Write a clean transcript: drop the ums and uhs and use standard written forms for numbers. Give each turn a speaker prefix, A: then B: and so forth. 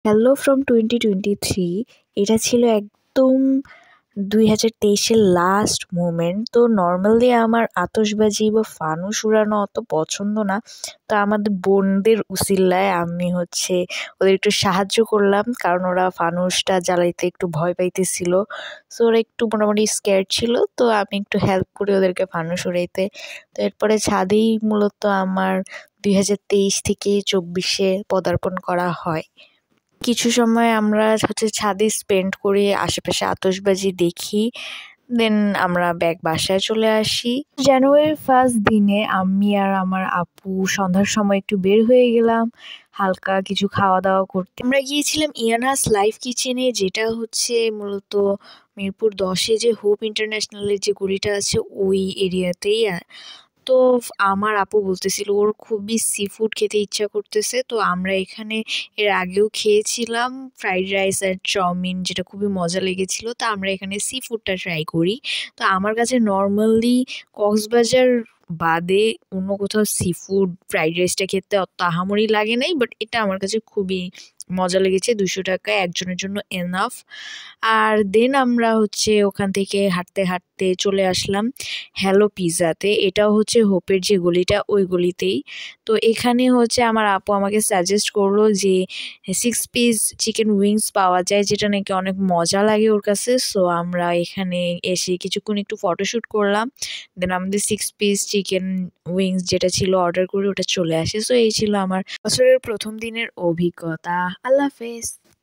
A: Hello from 2023। এটা ছিল একদম 2023-এর লাস্ট মোমেন্ট। তো নর্মালি আমার আতশবাজি বা ফানুস উড়ানো অত পছন্দ না। তো আমাদের বোনদের উছিলায় আমি ওদের একটু সাহায্য করলাম, কারণ ওরা ফানুসটা জ্বালাইতে একটু ভয় পাইতেছিল। সো ওরা একটু মোটামুটি স্ক্যার্ড ছিল, তো আমি একটু হেল্প করি ওদেরকে ফানুস উড়াইতে। তো এরপরে ছাদেই মূলত আমার 2023 থেকে 24-এ পদার্পণ করা হয়। কিছু সময় আমরা ছাদে স্পেন্ড করি, আশেপাশে আতশবাজি দেখি, দেন আমরা ব্যাক বাসায় চলে আসি। জানুয়ারির ফার্স্ট দিনে আমি আর আমার আপু সন্ধ্যার সময় একটু বের হয়ে গেলাম হালকা কিছু খাওয়া দাওয়া করতে। আমরা গিয়েছিলাম ইয়ানাস লাইফ কিচেনে, যেটা মূলত মিরপুর 10-এ যে হোপ ইন্টারন্যাশনালের যে গলিটা আছে ওই এরিয়াতেই। তো আমার আপু বলতেছিল ওর খুবই সি ফুড খেতে ইচ্ছা করতেছে। তো আমরা এখানে এর আগেও খেয়েছিলাম ফ্রাইড রাইস আর চাউমিন, যেটা খুবই মজা লেগেছিল। তো আমরা এখানে সি ফুডটা ট্রাই করি। তো আমার কাছে নর্মালি কক্সবাজার বাদে অন্য কোথাও সি ফুড ফ্রাইড রাইসটা খেতে অত আহামরি লাগে নাই, বাট এটা আমার কাছে খুবই মজা লেগেছে। 200 টাকায় একজনের জন্য এনাফ। আর দেন আমরা ওখান থেকে হাঁটতে হাঁটতে চলে আসলাম হ্যালো পিৎজাতে। এটাও হোপের যে গলিটা ওই গলিতেই। তো এখানে আমার আপু আমাকে সাজেস্ট করলো যে 6 পিস চিকেন উইংস পাওয়া যায়, যেটা নাকি অনেক মজা লাগে ওর কাছে। সো আমরা এখানে এসে কিছুক্ষণ একটু ফটোশ্যুট করলাম, দেন আমাদের 6 পিস চিকেন উইংস যেটা ছিল অর্ডার করে ওটা চলে আসে। সো এই ছিল আমার বছরের প্রথম দিনের অভিজ্ঞতা। আল্লাহ হাফেজ।